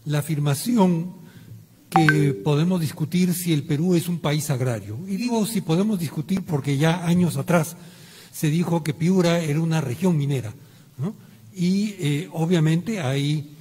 la afirmación que podemos discutir si el Perú es un país agrario. Y digo si podemos discutir porque ya años atrás se dijo que Piura era una región minera, ¿no? Y obviamente hay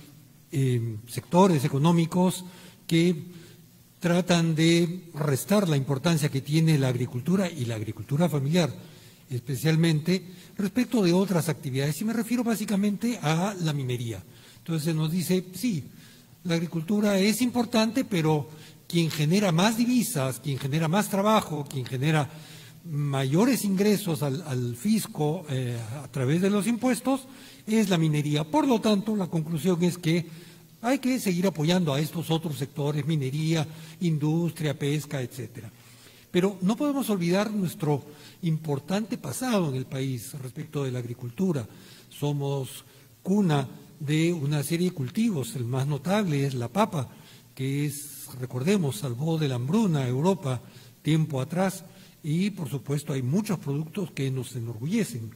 sectores económicos que tratan de restar la importancia que tiene la agricultura y la agricultura familiar, especialmente respecto de otras actividades. Y me refiero básicamente a la minería. Entonces se nos dice, sí, la agricultura es importante, pero quien genera más divisas, quien genera más trabajo, quien genera mayores ingresos al fisco a través de los impuestos es la minería. Por lo tanto, la conclusión es que hay que seguir apoyando a estos otros sectores, minería, industria, pesca, etcétera. Pero no podemos olvidar nuestro importante pasado en el país respecto de la agricultura. Somos cuna de una serie de cultivos, el más notable es la papa, que es, recordemos, salvó de la hambruna a Europa tiempo atrás, y por supuesto hay muchos productos que nos enorgullecen.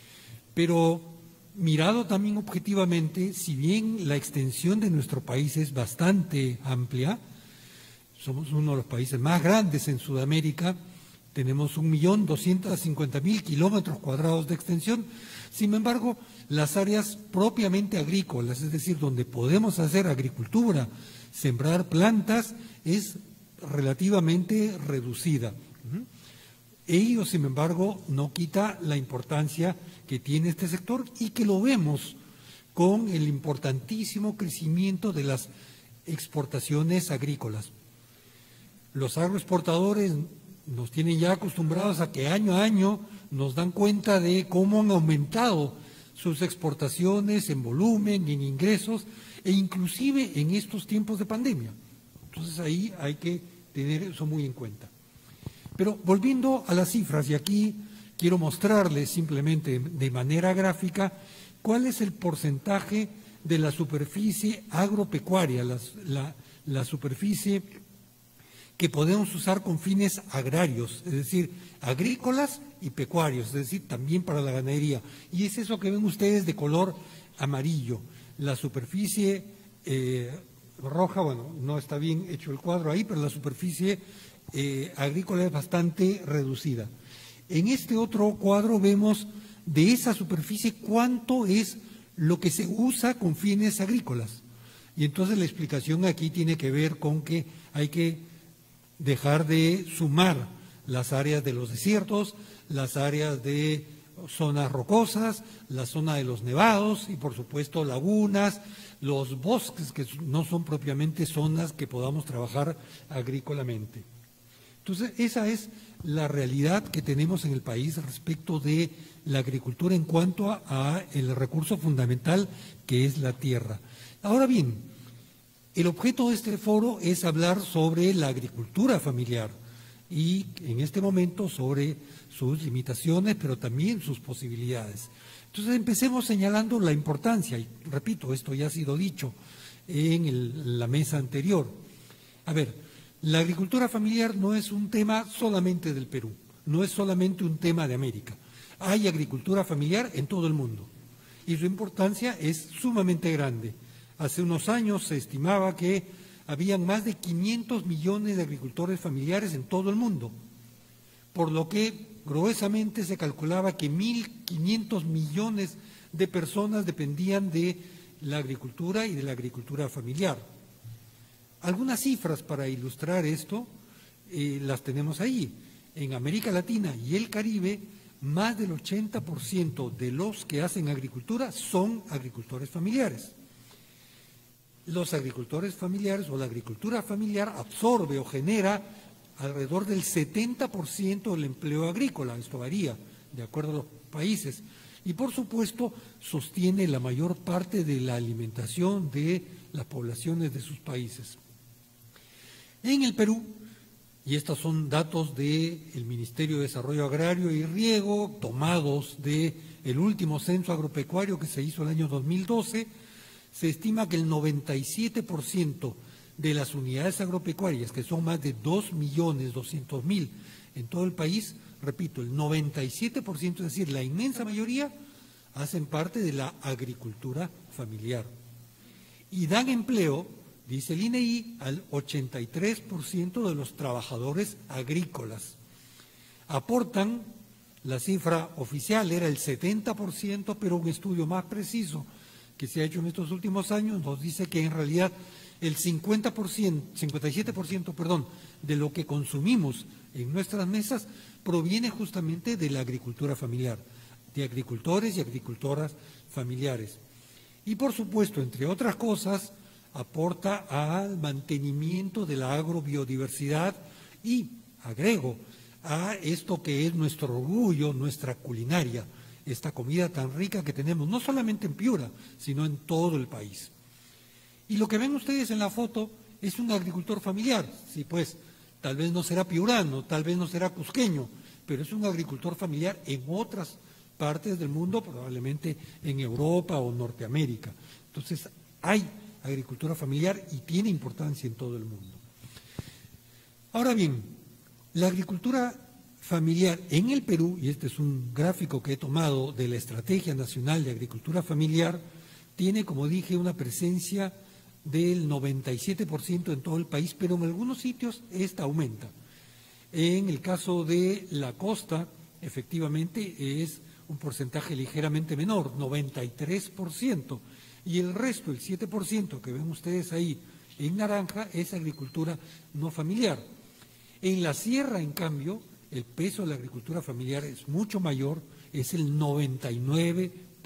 Pero mirado también objetivamente, si bien la extensión de nuestro país es bastante amplia, somos uno de los países más grandes en Sudamérica, tenemos 1.250.000 kilómetros cuadrados de extensión. Sin embargo, las áreas propiamente agrícolas, es decir, donde podemos hacer agricultura, sembrar plantas, es relativamente reducida. Ello, sin embargo, no quita la importancia que tiene este sector y que lo vemos con el importantísimo crecimiento de las exportaciones agrícolas. Los agroexportadores nos tienen ya acostumbrados a que año a año nos dan cuenta de cómo han aumentado sus exportaciones en volumen, en ingresos e inclusive en estos tiempos de pandemia. Entonces ahí hay que tener eso muy en cuenta. Pero volviendo a las cifras, y aquí quiero mostrarles simplemente de manera gráfica cuál es el porcentaje de la superficie agropecuaria, la superficie que podemos usar con fines agrarios, es decir, agrícolas y pecuarios, es decir, también para la ganadería. Y es eso que ven ustedes de color amarillo. La superficie roja, bueno, no está bien hecho el cuadro ahí, pero la superficie agrícola es bastante reducida. En este otro cuadro vemos de esa superficie cuánto es lo que se usa con fines agrícolas. Y entonces la explicación aquí tiene que ver con que hay que dejar de sumar las áreas de los desiertos, las áreas de zonas rocosas, la zona de los nevados y por supuesto lagunas, los bosques que no son propiamente zonas que podamos trabajar agrícolamente. Entonces esa es la realidad que tenemos en el país respecto de la agricultura en cuanto a el recurso fundamental que es la tierra. Ahora bien, el objeto de este foro es hablar sobre la agricultura familiar y en este momento sobre sus limitaciones, pero también sus posibilidades. Entonces empecemos señalando la importancia, y repito, esto ya ha sido dicho en la mesa anterior. A ver, la agricultura familiar no es un tema solamente del Perú, no es solamente un tema de América. Hay agricultura familiar en todo el mundo y su importancia es sumamente grande. Hace unos años se estimaba que habían más de 500 millones de agricultores familiares en todo el mundo, por lo que gruesamente se calculaba que 1.500 millones de personas dependían de la agricultura y de la agricultura familiar. Algunas cifras para ilustrar esto las tenemos ahí. En América Latina y el Caribe, más del 80% de los que hacen agricultura son agricultores familiares. Los agricultores familiares o la agricultura familiar absorbe o genera alrededor del 70% del empleo agrícola, esto varía de acuerdo a los países, y por supuesto sostiene la mayor parte de la alimentación de las poblaciones de sus países. En el Perú, y estos son datos del Ministerio de Desarrollo Agrario y Riego, tomados del último censo agropecuario que se hizo el año 2012, se estima que el 97% de las unidades agropecuarias, que son más de 2.200.000 en todo el país, repito, el 97%, es decir, la inmensa mayoría, hacen parte de la agricultura familiar. Y dan empleo, dice el INEI, al 83% de los trabajadores agrícolas. Aportan, la cifra oficial era el 70%, pero un estudio más preciso que se ha hecho en estos últimos años nos dice que en realidad el 57%, perdón, de lo que consumimos en nuestras mesas proviene justamente de la agricultura familiar, de agricultores y agricultoras familiares. Y por supuesto, entre otras cosas, aporta al mantenimiento de la agrobiodiversidad y, agrego, a esto que es nuestro orgullo, nuestra culinaria, esta comida tan rica que tenemos, no solamente en Piura, sino en todo el país. Y lo que ven ustedes en la foto es un agricultor familiar, sí, pues, tal vez no será piurano, tal vez no será cusqueño, pero es un agricultor familiar en otras partes del mundo, probablemente en Europa o Norteamérica. Entonces, hay agricultura familiar y tiene importancia en todo el mundo. Ahora bien, la agricultura familiar en el Perú, y este es un gráfico que he tomado de la Estrategia Nacional de Agricultura Familiar, tiene, como dije, una presencia del 97% en todo el país, pero en algunos sitios esta aumenta. En el caso de la costa, efectivamente, es un porcentaje ligeramente menor, 93%, y el resto, el 7% que ven ustedes ahí en naranja, es agricultura no familiar. En la sierra, en cambio, el peso de la agricultura familiar es mucho mayor, es el 99%,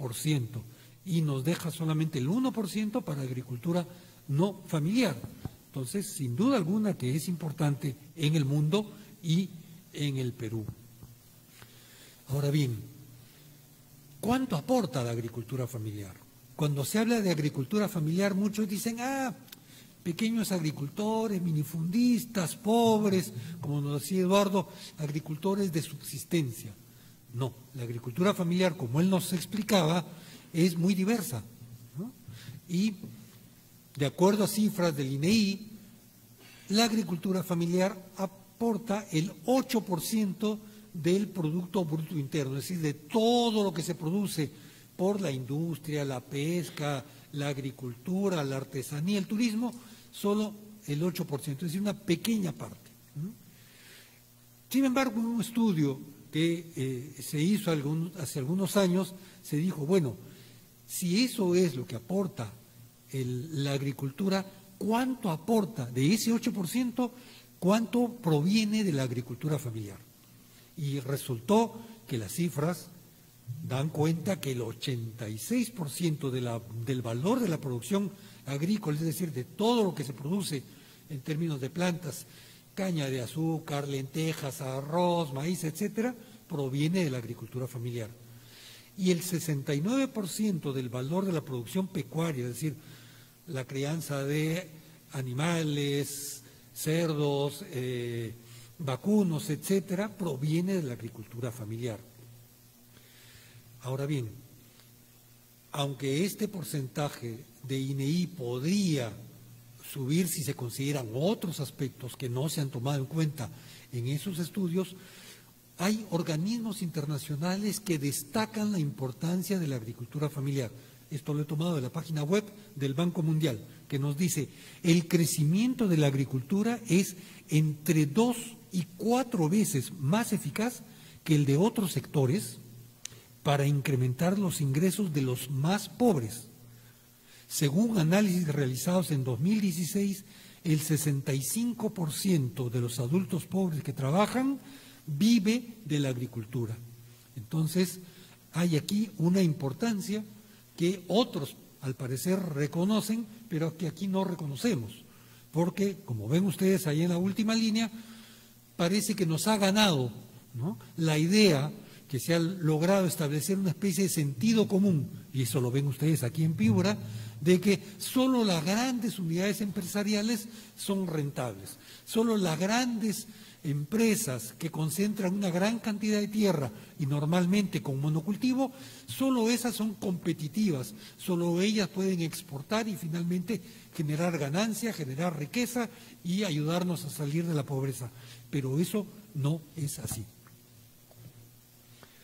y nos deja solamente el 1% para agricultura no familiar. Entonces, sin duda alguna que es importante en el mundo y en el Perú. Ahora bien, ¿cuánto aporta la agricultura familiar? Cuando se habla de agricultura familiar, muchos dicen, pequeños agricultores, minifundistas, pobres, como nos decía Eduardo, agricultores de subsistencia. No, la agricultura familiar, como él nos explicaba, es muy diversa, ¿no? Y de acuerdo a cifras del INEI, la agricultura familiar aporta el 8% del Producto Bruto Interno, es decir, de todo lo que se produce por la industria, la pesca, la agricultura, la artesanía, el turismo, solo el 8%, es decir, una pequeña parte. Sin embargo, en un estudio que se hizo hace algunos años, se dijo, bueno, si eso es lo que aporta la agricultura, ¿cuánto aporta de ese 8%? ¿Cuánto proviene de la agricultura familiar? Y resultó que las cifras dan cuenta que el 86% del valor de la producción agrícola, es decir, de todo lo que se produce en términos de plantas, caña de azúcar, lentejas, arroz, maíz, etcétera, proviene de la agricultura familiar. Y el 69% del valor de la producción pecuaria, es decir, la crianza de animales, cerdos, vacunos, etcétera, proviene de la agricultura familiar. Ahora bien, aunque este porcentaje de INEI podría subir si se consideran otros aspectos que no se han tomado en cuenta en esos estudios, hay organismos internacionales que destacan la importancia de la agricultura familiar. Esto lo he tomado de la página web del Banco Mundial, que nos dice, el crecimiento de la agricultura es entre 2 y 4 veces más eficaz que el de otros sectores para incrementar los ingresos de los más pobres. Según análisis realizados en 2016, el 65% de los adultos pobres que trabajan vive de la agricultura. Entonces, hay aquí una importancia que otros, al parecer, reconocen, pero que aquí no reconocemos, porque, como ven ustedes ahí en la última línea, parece que nos ha ganado, ¿no?, la idea que se ha logrado establecer una especie de sentido común, y eso lo ven ustedes aquí en Piura, de que solo las grandes unidades empresariales son rentables, solo las grandes empresas que concentran una gran cantidad de tierra y normalmente con monocultivo, solo esas son competitivas, solo ellas pueden exportar y finalmente generar ganancia, generar riqueza y ayudarnos a salir de la pobreza. Pero eso no es así.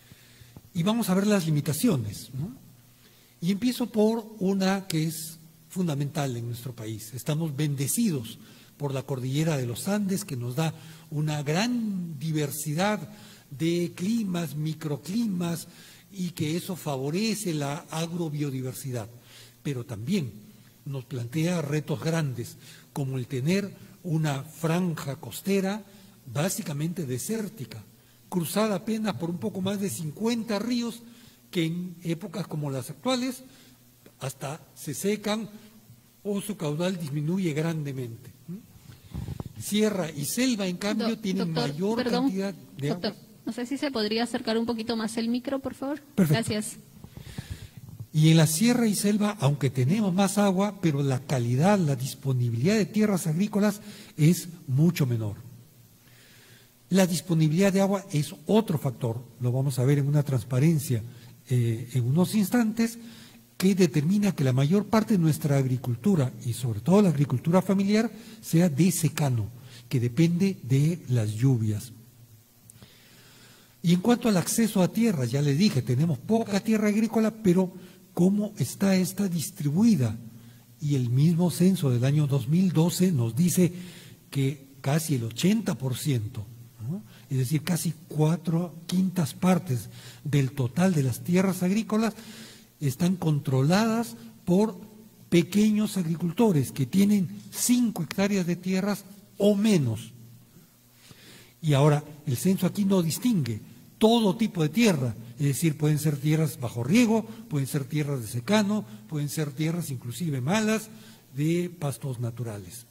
Y vamos a ver las limitaciones, ¿no? Y empiezo por una que es fundamental en nuestro país. Estamos bendecidos por la cordillera de los Andes, que nos da una gran diversidad de climas, microclimas, y que eso favorece la agrobiodiversidad. Pero también nos plantea retos grandes, como el tener una franja costera básicamente desértica, cruzada apenas por un poco más de 50 ríos que en épocas como las actuales hasta se secan o su caudal disminuye grandemente. Sierra y selva, en cambio, tienen mayor cantidad de agua. No sé si se podría acercar un poquito más el micro, por favor. Perfecto. Gracias. Y en la sierra y selva, aunque tenemos más agua, pero la calidad, la disponibilidad de tierras agrícolas es mucho menor. La disponibilidad de agua es otro factor, lo vamos a ver en una transparencia en unos instantes, que determina que la mayor parte de nuestra agricultura, y sobre todo la agricultura familiar, sea de secano, que depende de las lluvias. Y en cuanto al acceso a tierras, ya les dije, tenemos poca tierra agrícola, pero ¿cómo está esta distribuida? Y el mismo censo del año 2012 nos dice que casi el 80%, ¿no? Es decir, casi 4/5 partes del total de las tierras agrícolas están controladas por pequeños agricultores que tienen 5 hectáreas de tierras o menos. Y ahora, el censo aquí no distingue todo tipo de tierra, es decir, pueden ser tierras bajo riego, pueden ser tierras de secano, pueden ser tierras inclusive malas de pastos naturales.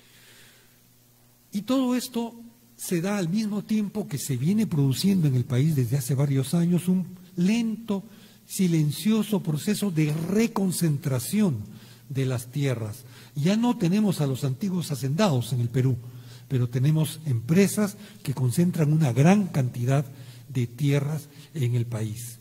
Y todo esto se da al mismo tiempo que se viene produciendo en el país desde hace varios años un lento, silencioso proceso de reconcentración de las tierras. Ya no tenemos a los antiguos hacendados en el Perú, pero tenemos empresas que concentran una gran cantidad de tierras en el país.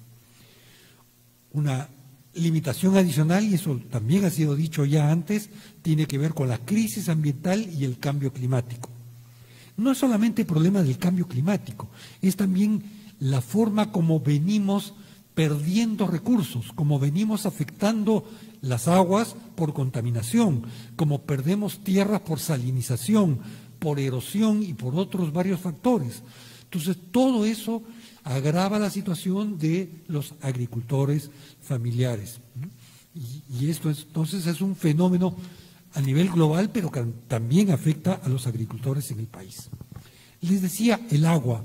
Una limitación adicional, y eso también ha sido dicho ya antes, tiene que ver con la crisis ambiental y el cambio climático. No es solamente el problema del cambio climático, es también la forma como venimos perdiendo recursos, como venimos afectando las aguas por contaminación, como perdemos tierras por salinización, por erosión y por otros varios factores. Entonces, todo eso agrava la situación de los agricultores familiares. Y esto entonces es un fenómeno a nivel global, pero que también afecta a los agricultores en el país. Les decía, el agua.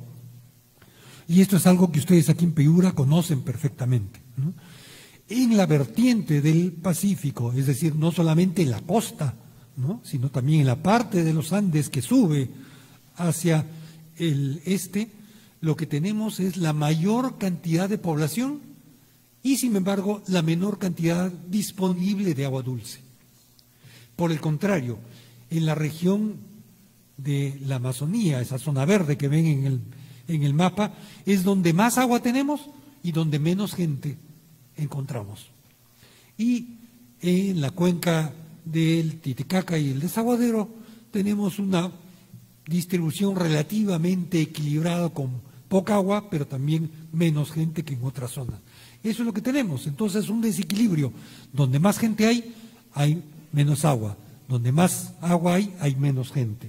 Y esto es algo que ustedes aquí en Piura conocen perfectamente, ¿no? En la vertiente del Pacífico, es decir, no solamente en la costa, ¿no?, sino también en la parte de los Andes que sube hacia el este, lo que tenemos es la mayor cantidad de población y, sin embargo, la menor cantidad disponible de agua dulce. Por el contrario, en la región de la Amazonía, esa zona verde que ven en el mapa, es donde más agua tenemos y donde menos gente encontramos. Y en la cuenca del Titicaca y el Desaguadero tenemos una distribución relativamente equilibrada con poca agua, pero también menos gente que en otras zonas. Eso es lo que tenemos. Entonces, un desequilibrio. Donde más gente hay menos agua. Donde más agua hay menos gente.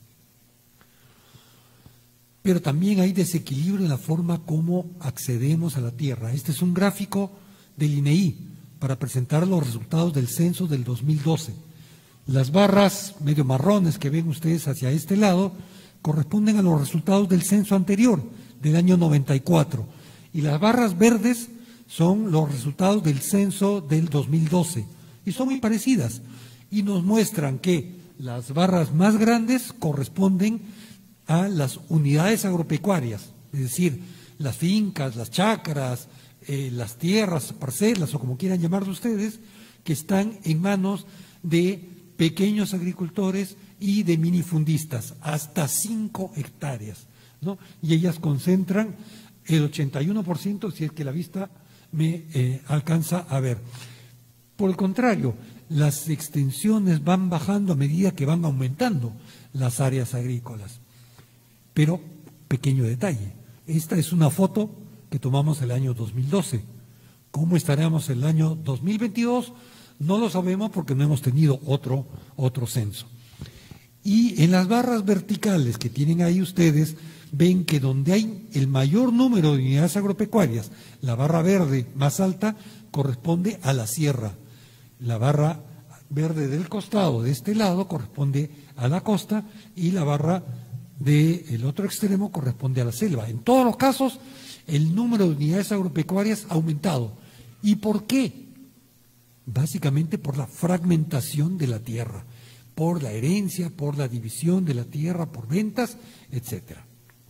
Pero también hay desequilibrio en la forma como accedemos a la tierra. Este es un gráfico del INEI para presentar los resultados del censo del 2012. Las barras medio marrones que ven ustedes hacia este lado corresponden a los resultados del censo anterior, del año 94. Y las barras verdes son los resultados del censo del 2012. Y son muy parecidas. Y nos muestran que las barras más grandes corresponden a las unidades agropecuarias, es decir, las fincas, las chacras, las tierras, parcelas o como quieran llamarlo ustedes, que están en manos de pequeños agricultores y de minifundistas, hasta 5 hectáreas, ¿no? Y ellas concentran el 81%, si es que la vista me alcanza a ver. Por el contrario, las extensiones van bajando a medida que van aumentando las áreas agrícolas. Pero, pequeño detalle, esta es una foto que tomamos el año 2012. ¿Cómo estaremos el año 2022? No lo sabemos porque no hemos tenido otro censo. Y en las barras verticales que tienen ahí ustedes, ven que donde hay el mayor número de unidades agropecuarias, la barra verde más alta corresponde a la sierra. La barra verde del costado de este lado corresponde a la costa y la barra del otro extremo corresponde a la selva. En todos los casos, el número de unidades agropecuarias ha aumentado. ¿Y por qué? Básicamente por la fragmentación de la tierra, por la herencia, por la división de la tierra, por ventas, etcétera.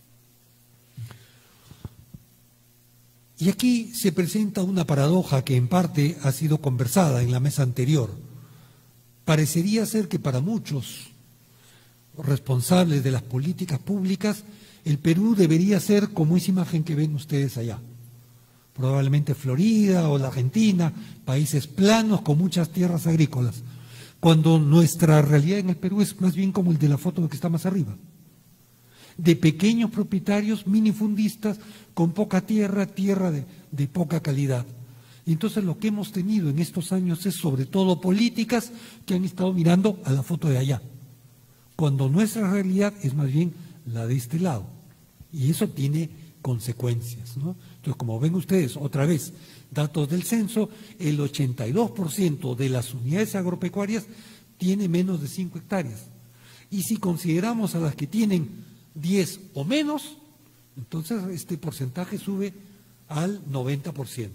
Y aquí se presenta una paradoja que en parte ha sido conversada en la mesa anterior. Parecería ser que para muchos responsables de las políticas públicas, el Perú debería ser como esa imagen que ven ustedes allá. Probablemente Florida o la Argentina, países planos con muchas tierras agrícolas, cuando nuestra realidad en el Perú es más bien como el de la foto que está más arriba, de pequeños propietarios minifundistas con poca tierra, tierra de poca calidad. Y entonces lo que hemos tenido en estos años es sobre todo políticas que han estado mirando a la foto de allá, cuando nuestra realidad es más bien la de este lado. Y eso tiene consecuencias, ¿no? Entonces, como ven ustedes, otra vez, datos del censo, el 82% de las unidades agropecuarias tiene menos de 5 hectáreas. Y si consideramos a las que tienen 10 o menos, entonces este porcentaje sube al 90%.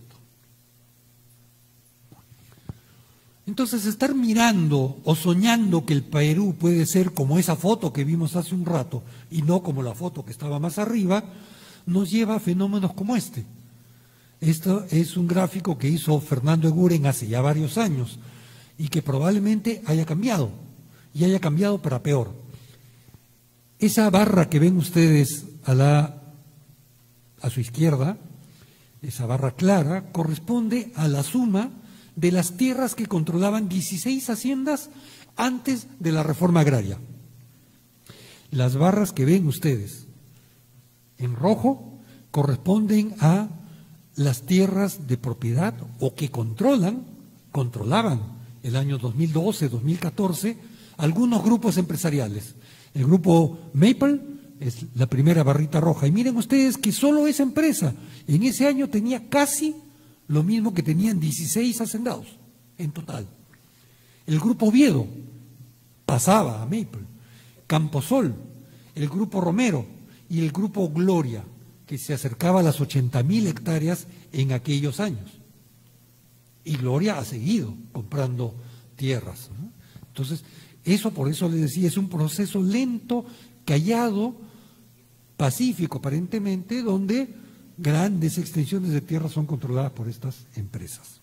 Entonces, estar mirando o soñando que el Perú puede ser como esa foto que vimos hace un rato y no como la foto que estaba más arriba, nos lleva a fenómenos como este. Esto es un gráfico que hizo Fernando Eguren hace ya varios años y que probablemente haya cambiado, y haya cambiado para peor. Esa barra que ven ustedes a su izquierda, esa barra clara, corresponde a la suma de las tierras que controlaban 16 haciendas antes de la reforma agraria. Las barras que ven ustedes en rojo corresponden a las tierras de propiedad o que controlaban el año 2012, 2014, algunos grupos empresariales. El grupo Maple es la primera barrita roja. Y miren ustedes que solo esa empresa en ese año tenía casi lo mismo que tenían 16 hacendados en total. El grupo Oviedo pasaba a Maple, Camposol, el grupo Romero y el grupo Gloria, que se acercaba a las 80.000 hectáreas en aquellos años. Y Gloria ha seguido comprando tierras, ¿no? Entonces, por eso les decía, es un proceso lento, callado, pacífico aparentemente, donde grandes extensiones de tierra son controladas por estas empresas.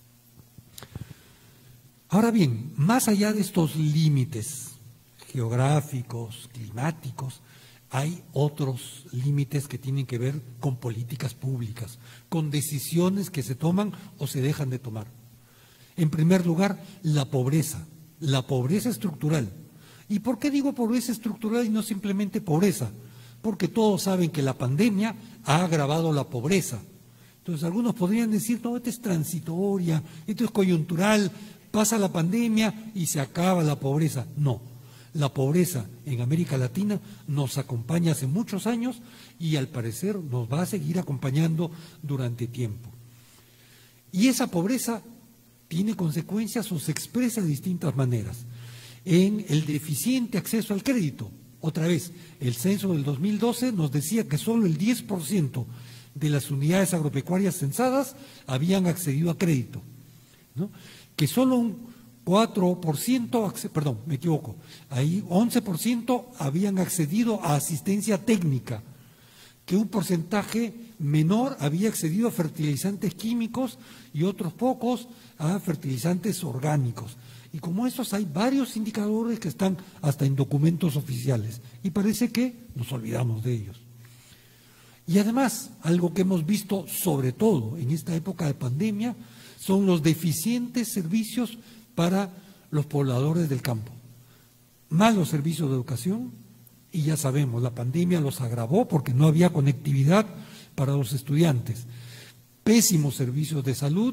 Ahora bien, más allá de estos límites geográficos, climáticos, hay otros límites que tienen que ver con políticas públicas, con decisiones que se toman o se dejan de tomar. En primer lugar, la pobreza estructural. ¿Y por qué digo pobreza estructural y no simplemente pobreza? Porque todos saben que la pandemia ha agravado la pobreza. Entonces algunos podrían decir, no, esto es transitoria, esto es coyuntural, pasa la pandemia y se acaba la pobreza. No, la pobreza en América Latina nos acompaña hace muchos años y al parecer nos va a seguir acompañando durante tiempo. Y esa pobreza tiene consecuencias o se expresa de distintas maneras. En el deficiente acceso al crédito. Otra vez, el censo del 2012 nos decía que solo el 10% de las unidades agropecuarias censadas habían accedido a crédito, ¿no? Que solo un 4%, perdón, me equivoco, ahí 11% habían accedido a asistencia técnica, que un porcentaje menor había accedido a fertilizantes químicos y otros pocos a fertilizantes orgánicos. Y como esos hay varios indicadores que están hasta en documentos oficiales y parece que nos olvidamos de ellos. Y además, algo que hemos visto sobre todo en esta época de pandemia son los deficientes servicios para los pobladores del campo. Malos servicios de educación y ya sabemos, la pandemia los agravó porque no había conectividad para los estudiantes. Pésimos servicios de salud,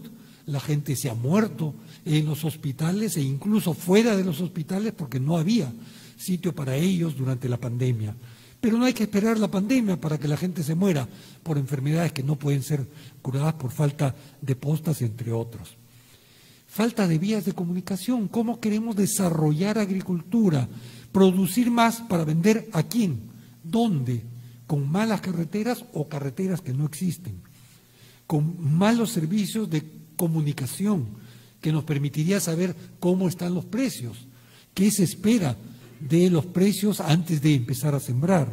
la gente se ha muerto en los hospitales e incluso fuera de los hospitales porque no había sitio para ellos durante la pandemia. Pero no hay que esperar la pandemia para que la gente se muera por enfermedades que no pueden ser curadas por falta de postas, entre otros. Falta de vías de comunicación. ¿Cómo queremos desarrollar agricultura? Producir más para vender ¿a quién? ¿Dónde? ¿Con malas carreteras o carreteras que no existen? Con malos servicios de comunicación que nos permitiría saber cómo están los precios, qué se espera de los precios antes de empezar a sembrar.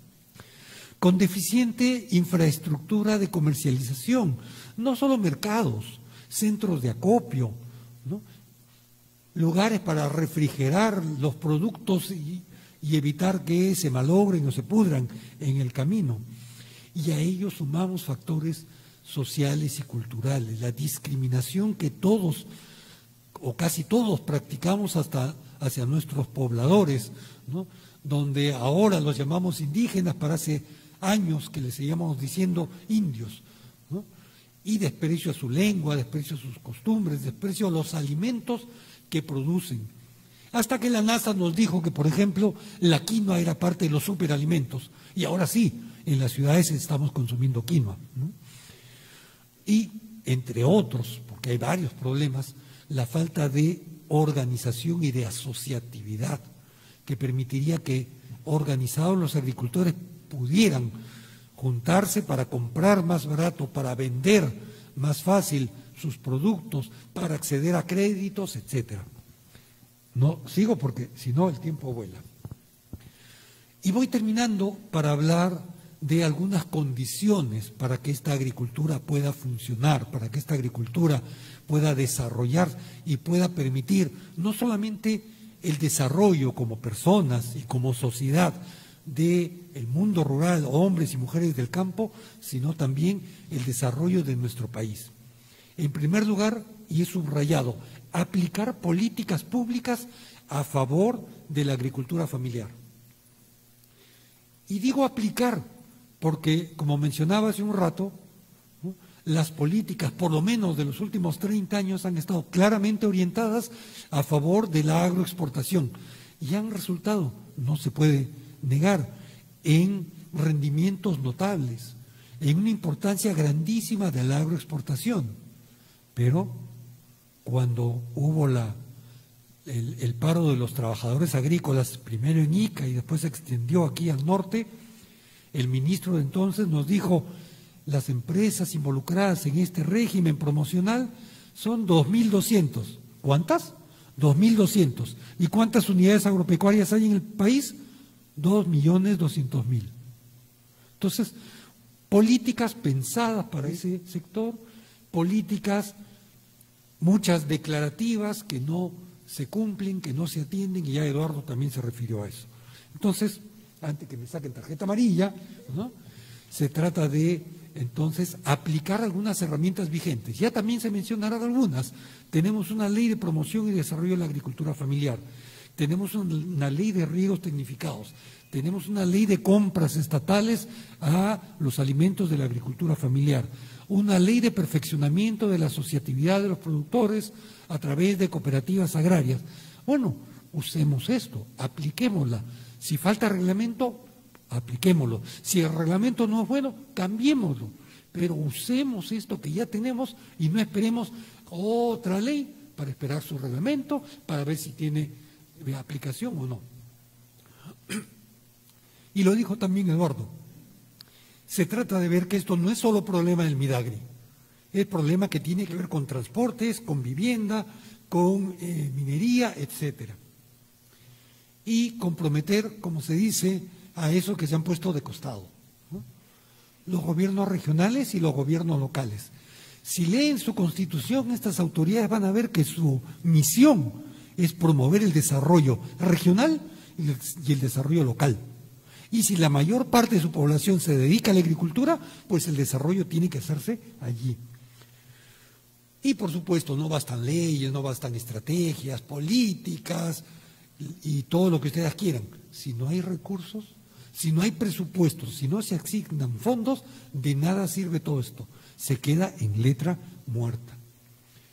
Con deficiente infraestructura de comercialización, no solo mercados, centros de acopio, ¿no? Lugares para refrigerar los productos y evitar que se malogren o se pudran en el camino. Y a ello sumamos factores sociales y culturales, la discriminación que todos o casi todos practicamos hasta hacia nuestros pobladores, ¿no? Donde ahora los llamamos indígenas, para hace años que les seguíamos diciendo indios, ¿no? Y desprecio a su lengua, desprecio a sus costumbres, desprecio a los alimentos que producen. Hasta que la NASA nos dijo que, por ejemplo, la quinoa era parte de los superalimentos, y ahora sí, en las ciudades estamos consumiendo quinoa, ¿no? Y, entre otros, porque hay varios problemas, la falta de organización y de asociatividad, que permitiría que organizados los agricultores pudieran juntarse para comprar más barato, para vender más fácil sus productos, para acceder a créditos, etcétera. No sigo porque si no el tiempo vuela. Y voy terminando para hablar de algunas condiciones para que esta agricultura pueda funcionar, para que esta agricultura pueda desarrollar y pueda permitir no solamente el desarrollo como personas y como sociedad del mundo rural, hombres y mujeres del campo, sino también el desarrollo de nuestro país. En primer lugar, y he subrayado, aplicar políticas públicas a favor de la agricultura familiar. Y digo aplicar porque, como mencionaba hace un rato, ¿no?, las políticas, por lo menos de los últimos 30 años, han estado claramente orientadas a favor de la agroexportación y han resultado, no se puede negar, en rendimientos notables, en una importancia grandísima de la agroexportación. Pero cuando hubo el paro de los trabajadores agrícolas, primero en Ica y después se extendió aquí al norte, el ministro de entonces nos dijo: las empresas involucradas en este régimen promocional son 2.200. ¿Cuántas? 2.200. ¿Y cuántas unidades agropecuarias hay en el país? 2.200.000. Entonces, políticas pensadas para ese sector, políticas, muchas declarativas que no se cumplen, que no se atienden, y ya Eduardo también se refirió a eso. Entonces, antes que me saquen tarjeta amarilla, ¿no?, se trata de, entonces, aplicar algunas herramientas vigentes. Ya también se mencionarán algunas. Tenemos una ley de promoción y desarrollo de la agricultura familiar, tenemos una ley de riegos tecnificados, tenemos una ley de compras estatales a los alimentos de la agricultura familiar, una ley de perfeccionamiento de la asociatividad de los productores a través de cooperativas agrarias. Bueno, usemos esto, apliquémosla. Si falta reglamento, apliquémoslo. Si el reglamento no es bueno, cambiémoslo. Pero usemos esto que ya tenemos y no esperemos otra ley para esperar su reglamento, para ver si tiene aplicación o no. Y lo dijo también Eduardo. Se trata de ver que esto no es solo problema del Midagri, es problema que tiene que ver con transportes, con vivienda, con minería, etcétera. Y comprometer, como se dice, a eso que se han puesto de costado, ¿no?, los gobiernos regionales y los gobiernos locales. Si leen su constitución, estas autoridades van a ver que su misión es promover el desarrollo regional y el desarrollo local. Y si la mayor parte de su población se dedica a la agricultura, pues el desarrollo tiene que hacerse allí. Y por supuesto, no bastan leyes, no bastan estrategias, políticas y todo lo que ustedes quieran. Si no hay recursos, si no hay presupuestos, si no se asignan fondos, de nada sirve todo esto. Se queda en letra muerta.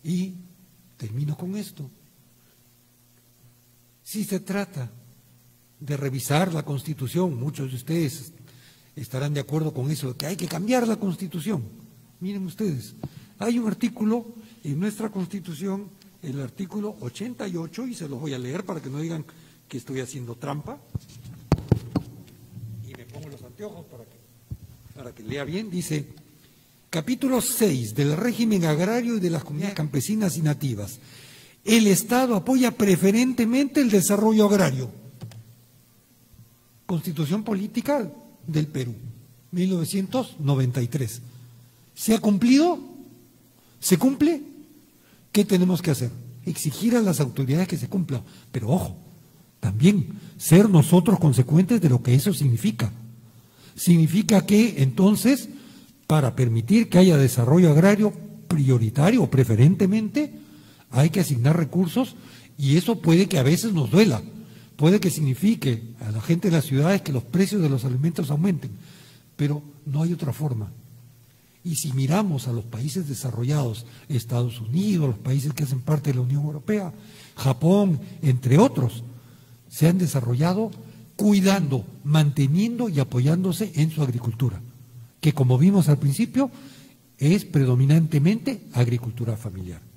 Y termino con esto. Si se trata de revisar la Constitución, muchos de ustedes estarán de acuerdo con eso, de que hay que cambiar la Constitución. Miren ustedes, hay un artículo en nuestra Constitución, el artículo 88, y se los voy a leer para que no digan que estoy haciendo trampa. Y me pongo los anteojos para que lea bien. Dice, capítulo 6 del régimen agrario y de las comunidades campesinas y nativas. El Estado apoya preferentemente el desarrollo agrario. Constitución Política del Perú, 1993. ¿Se ha cumplido? ¿Se cumple? ¿Qué tenemos que hacer? Exigir a las autoridades que se cumpla. Pero ojo, también ser nosotros consecuentes de lo que eso significa. Significa que entonces, para permitir que haya desarrollo agrario prioritario o preferentemente, hay que asignar recursos, y eso puede que a veces nos duela. Puede que signifique a la gente de las ciudades que los precios de los alimentos aumenten, pero no hay otra forma. Y si miramos a los países desarrollados, Estados Unidos, los países que hacen parte de la Unión Europea, Japón, entre otros, se han desarrollado cuidando, manteniendo y apoyándose en su agricultura, que como vimos al principio, es predominantemente agricultura familiar.